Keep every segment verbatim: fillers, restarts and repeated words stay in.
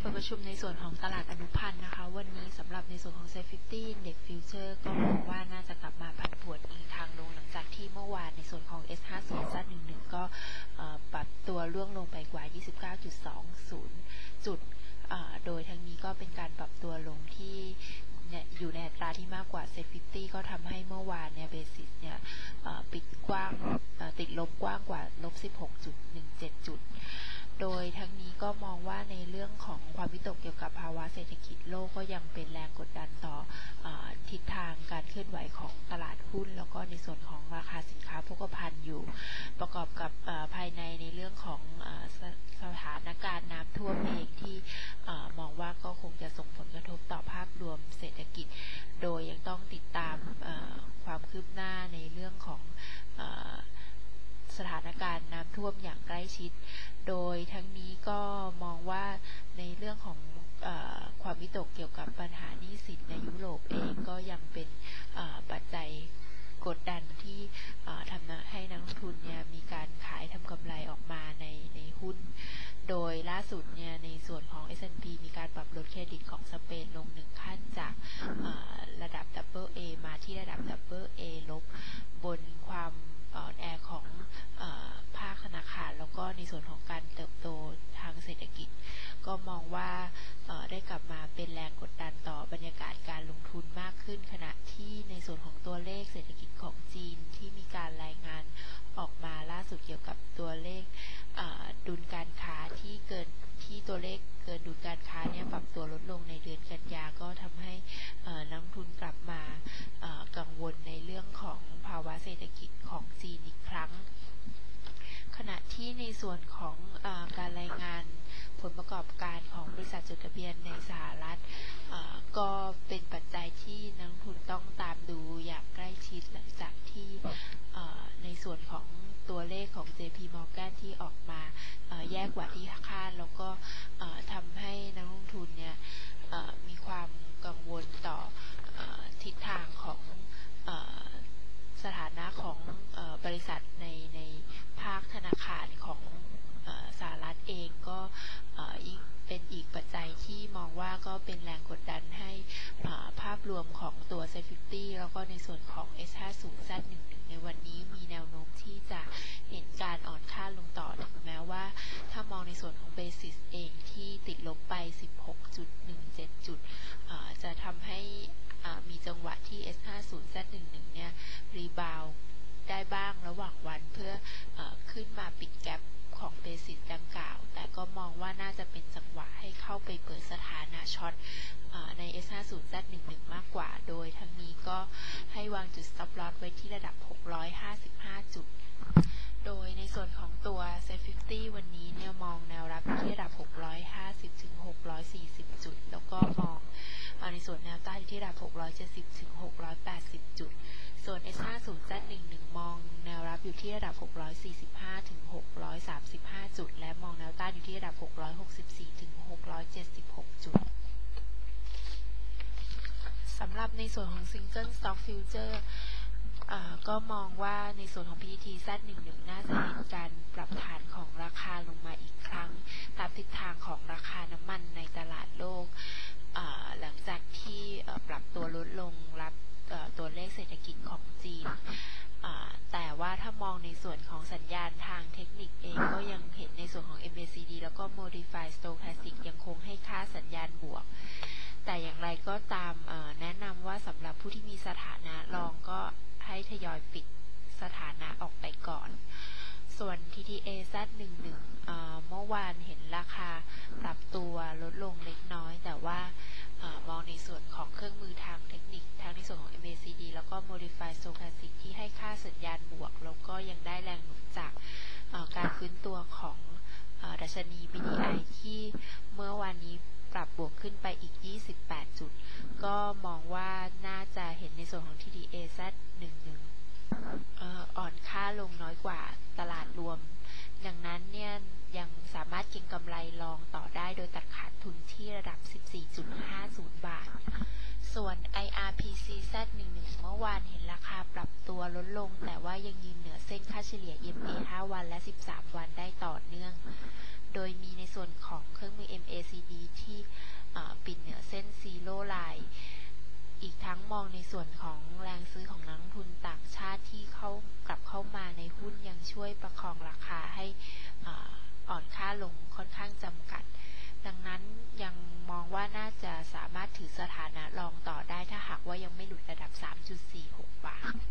เปิดประชุมในส่วนของตลาดอนุพันธ์นะคะวันนี้สำหรับในส่วนของ เซ็ต ห้าสิบ Index Future ก็มองว่าน่าจะกลับมาผันผวนอีกทางลงหลังจากที่เมื่อวานในส่วนของ เอส ห้าสิบ แซด หนึ่งสิบ ก็ปรับตัวร่วงลงไปกว่า ยี่สิบเก้าจุดสองศูนย์ จุดโดยทั้งนี้ก็เป็นการปรับตัวลงที่อยู่ในอัตราที่มากกว่า เซ็ต ห้าสิบ ก็ทำให้เมื่อวานเนี่ยเบสิสเนี่ยปิดกว้างติดลบกว้างกว่าลบ สิบหกจุดหนึ่งเจ็ด จุดโดยทั้งนี้ก็มองว่าในเรื่องของความวิตกเกี่ยวกับภาวะเศรษฐกิจโลกก็ยังเป็นแรงกดดันต่อทิศทางการเคลื่อนไหวของตลาดหุ้นแล้วก็ในส่วนของราคาสินค้าโภคภัณฑ์อยู่ประกอบกับภายในในเรื่องของสถานการณ์น้ำท่วมเองที่มองว่าก็คงจะส่งผลกระทบต่อภาพรวมเศรษฐกิจโดยยังต้องติดตามความคืบหน้าในเรื่องของสถานการณ์น้ำท่วมอย่างใกล้ชิดโดยทั้งนี้ก็มองว่าในเรื่องของเอ่อความวิตกเกี่ยวกับปัญหาหนี้สินในยุโรปเองก็ยังเป็นปัจจัยกดดันที่ทำให้นักลงทุนเนี่ยมีการขายทำกำไรออกมาในในหุ้นโดยล่าสุดเนี่ยในส่วนของ เอส แอนด์ พี มีการปรับลดเครดิตของสเปนลงหนึ่งขั้นจากระดับ ดับเบิล เอ มาที่ระดับ ดับเบิล เอ ลบบนความอ่อนแอของภาคธนาคารแล้วก็ในส่วนของการเติบโตทางเศรษฐกิจก็มองว่าได้กลับมาเป็นแรงกดดันต่อบรรยากาศการลงทุนมากขึ้นขณะที่ในส่วนของตัวเลขเศรษฐกิจของจีนที่มีการรายงานออกมาล่าสุดเกี่ยวกับตัวเลขดุลการค้าที่เกินที่ตัวเลขเกินดุลการค้าเนี่ยปรับตัวลดลงในเดือนกันยาก็ทำให้นักลงทุนกลับมากังวลในเรื่องของภาวะเศรษฐกิจของจีนอีกครั้งขณะที่ในส่วนของอการรายงานผลประกอบการของบริษัทจดทะเบียนในสหรัฐก็เป็นปัจจัยที่นักลงทุนต้องตามดูอย่างใกล้ชิดหลังจากที่ในส่วนของตัวเลขของ เจ พี Morgan ที่ออกมาแย่กว่าที่คาดแล้วก็ทำให้นักลงทุนเนี่ยมีความกังวลต่อทิศทางของสถานะของบริษัทในในภาคธนาคารของสหรัฐเองก็เป็นอีกปัจจัยที่มองว่าก็เป็นแรงกดดันให้ภาพรวมของตัว เซ็ต ห้าสิบ แล้วก็ในส่วนของ เอส ห้าสิบ แซด หนึ่งสิบ ในวันนี้มีแนวโน้มที่จะเห็นการอ่อนค่าลงต่อถึงแม้ว่าถ้ามองในส่วนของเบสิสเองที่ติดลบไป สิบหกจุดหนึ่งเจ็ด จุดจะทำให้มีจังหวะที่ เอส ห้าสิบ แซด หนึ่งสิบ เนี่ยรีบาวได้บ้างระหว่างวันเพื่อเอ่อขึ้นมาปิดแกปของเบสิสดังกล่าวแต่ก็มองว่าน่าจะเป็นจังหวะให้เข้าไปเปิดสถานะช็อตใน เอส ห้าสิบ แซด หนึ่งสิบ มากกว่าโดยทั้งนี้ก็ให้วางจุด stop loss ไว้ที่ระดับหกร้อยห้าสิบห้าจุดโดยในส่วนของตัว เซ็ต ห้าสิบ วันนี้เนี่ยมองแนวรับที่ระดับหกร้อยห้าสิบถึงหกร้อยสี่สิบจุดแล้วก็มองในส่วนแนวต้านที่ระดับหกร้อยเจ็ดสิบถึงหกร้อยแปดสิบจุดส่วน เอส ห้าสิบ แซด หนึ่งสิบ มองแนวรับอยู่ที่ระดับหกร้อยสี่สิบห้าถึงหกร้อยสามสิบห้าจุดและมองแนวต้านอยู่ที่ระดับหกร้อยหกสิบสี่ถึงหกร้อยเจ็ดสิบหกจุดสำหรับในส่วนของ Single Stock Future ก็มองว่าในส่วนของ พี ที แซด หนึ่งสิบ น่าจะเห็นการปรับฐานของราคาลงมาอีกครั้งตามทิศทางของราคาน้ำมันในตลาดโลกหลังจากที่ปรับตัวลดลงรับตัวเลขเศรษฐกิจของจีนแต่ว่าถ้ามองในส่วนของสัญญาณทางเทคนิคเองก็ยังเห็นในส่วนของ เอ็ม เอ ซี ดี แล้วก็ Modified Stochastic ยังคงให้ค่าสัญญาณบวกแต่อย่างไรก็ตามแนะนำว่าสำหรับผู้ที่มีสถานะรองก็ให้ทยอยปิดสถานะออกไปก่อนส่วน ที ที เอ แซด หนึ่งสิบ เมื่อวานเห็นราคาปรับตัวลดลงเล็กน้อยแต่ว่ามองในส่วนของเครื่องมือทางเทคนิคทั้งในส่วนของ เอ็ม เอ ซี ดี แล้วก็ Modified Stochastic ที่ให้ค่าสัญญาณบวกแล้วก็ยังได้แรงหนุนจากการฟื้นตัวของดัชนี บี ดี ไอ ที่เมื่อวานนี้ปรับบวกขึ้นไปอีกยี่สิบแปดจุดก็มองว่าน่าจะเห็นในส่วนของ ที ที เอ แซด หนึ่งสิบ อ่อนค่าลงน้อยกว่าตลาดรวมดังนั้นเนี่ยยังสามารถเก็งกำไรรองต่อได้โดยตัดขาดทุนที่ระดับ สิบสี่จุดห้าศูนย์ บาทส่วน ไอ อาร์ พี ซี แซด หนึ่งสิบ เมื่อวานเห็นราคาปรับตัวลดลงแต่ว่ายังยืนเหนือเส้นค่าเฉลี่ย อี เอ็ม เอ ห้า วันและสิบสามวันได้ต่อเนื่องโดยมีในส่วนของเครื่องมือ เอ็ม เอซี ดี ที่ปิดเหนือเส้นซีโร่ไลน์อีกทั้งมองในส่วนของแรงซื้อของนักลงทุนต่างชาติที่เข้ากลับเข้ามาในหุ้นยังช่วยประคองราคาให้อ่อนค่าลงค่อนข้างจำกัดดังนั้นยังมองว่าน่าจะสามารถถือสถานะรองต่อได้ถ้าหากว่ายังไม่หลุดระดับ สามจุดสี่หก บาท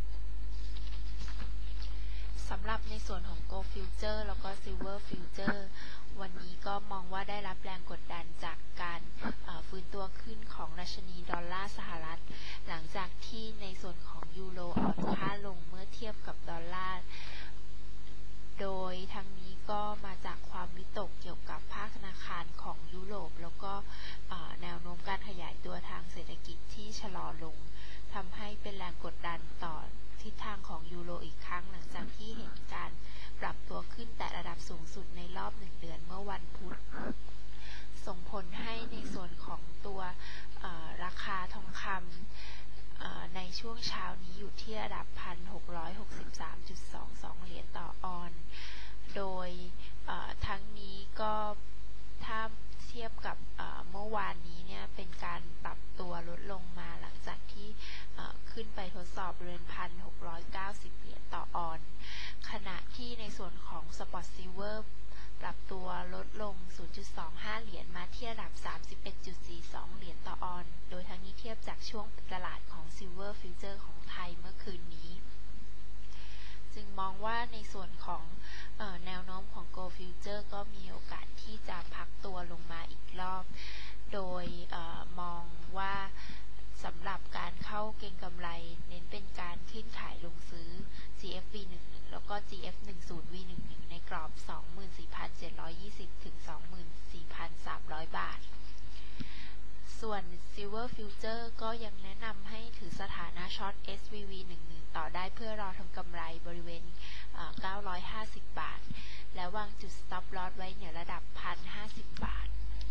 สำหรับในส่วนของ Gold Future แล้วก็ Silver Future วันนี้ก็มองว่าได้รับแรงกดดันจากการฟื้นตัวขึ้นของดัชนีดอลลาร์สหรัฐหลังจากที่ในส่วนของยูโรอ่อนค่าลงเมื่อเทียบกับดอลลาร์โดยทั้งนี้ก็มาจากความวิตกเกี่ยวกับภาคธนาคารของยุโรปแล้วก็แนวโน้มการขยายตัวทางเศรษฐกิจที่ชะลอลงทำให้เป็นแรงกดดันต่อทิศทางของยูโรอีกครั้งหลังจากที่เห็นการปรับตัวขึ้นแต่ระดับสูงสุดในรอบหนึ่งเดือนเมื่อวันพุธส่งผลให้ในส่วนของตัวราคาทองคำในช่วงเช้านี้อยู่ที่ระดับ หนึ่งพันหกร้อยหกสิบสามจุดสองสอง เหรียญต่อออนซ์โดยทั้งนี้ก็ถ้าเทียบกับเมื่อวานนี้เนี่ยเป็นการปรับตัวลดลงมาหลังจากที่ขึ้นไปทดสอบบริเวณ หนึ่งพันหกร้อยเก้าสิบ เหรียญต่อออนซ์ขณะที่ในส่วนของ Spot Silver ปรับตัวลดลง ศูนย์จุดสองห้า เหรียญมาที่ระดับ สามสิบเอ็ดจุดสี่สอง เหรียญต่อออนซ์โดยทั้งนี้เทียบจากช่วงตลาดของ Silver Future ของไทยเมื่อคืนนี้จึงมองว่าในส่วนของเอ่อแนวโน้มของ Gold Future ก็มีโอกาสที่จะพักตัวลงมาอีกรอบโดยเอ่อมองว่าสำหรับการเข้าเก็งกำไรเน้นเป็นการขึ้นขายลงซื้อ จี เอฟ วี สิบเอ็ด แล้วก็ จี เอฟ สิบ วี สิบเอ็ด ในกรอบ สองหมื่นสี่พันเจ็ดร้อยยี่สิบ ถึง สองหมื่นสี่พันสามร้อย บาทส่วน Silver Future ก็ยังแนะนำให้ถือสถานะช็อต เอส วี วี สิบเอ็ด ต่อได้เพื่อรอทำกำไรบริเวณเก้าร้อยห้าสิบ บาทและวางจุด Stop Loss ไว้เหนือระดับ หนึ่งพันห้าสิบ บาท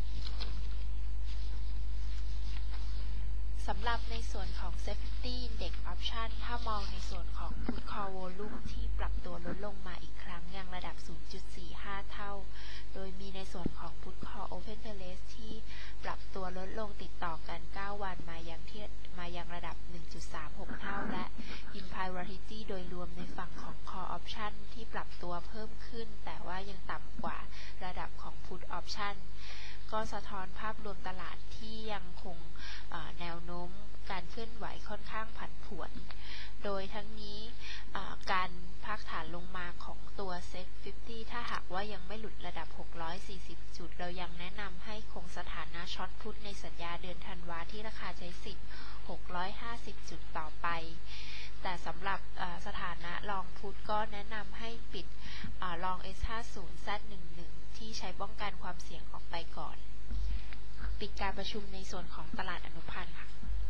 สำหรับในส่วนของ Safety Index Option ถ้ามองในส่วนของ Put Call Volume ที่ปรับตัวลดลงมาอีกครั้งยังระดับ ศูนย์จุดสี่ห้า เท่าโดยมีในส่วนของ Put Call Open Interest ที่ปรับตัวลดลงติดต่อกันเก้าวันมายังที่มายังระดับ หนึ่งจุดสามหก เท่าและ Implied Volatility โดยรวมในฝั่งของ Call Option ที่ปรับตัวเพิ่มขึ้นแต่ว่ายังต่ำกว่าระดับของ Put Option ก็สะท้อนภาพรวมตลาดที่ยังคงแนวโน้มการเคลื่อนไหวค่อนข้างผันผวนโดยทั้งนี้การพักฐานลงมาของตัว เซ็ต ห้าสิบ ถ้าหากว่ายังไม่หลุดระดับหกร้อยสี่สิบจุดเรายังแนะนำให้คงสถานะช็อตพุทในสัญญาเดือนธันวาที่ราคาใช้สิทธิ์หกร้อยห้าสิบจุดต่อไปแต่สำหรับสถานะลองพุทก็แนะนำให้ปิดลอง เอส ห้าสิบ แซด สิบเอ็ด ที่ใช้ป้องกันความเสี่ยงออกไปก่อนปิดการประชุมในส่วนของตลาดอนุพันธ์ค่ะ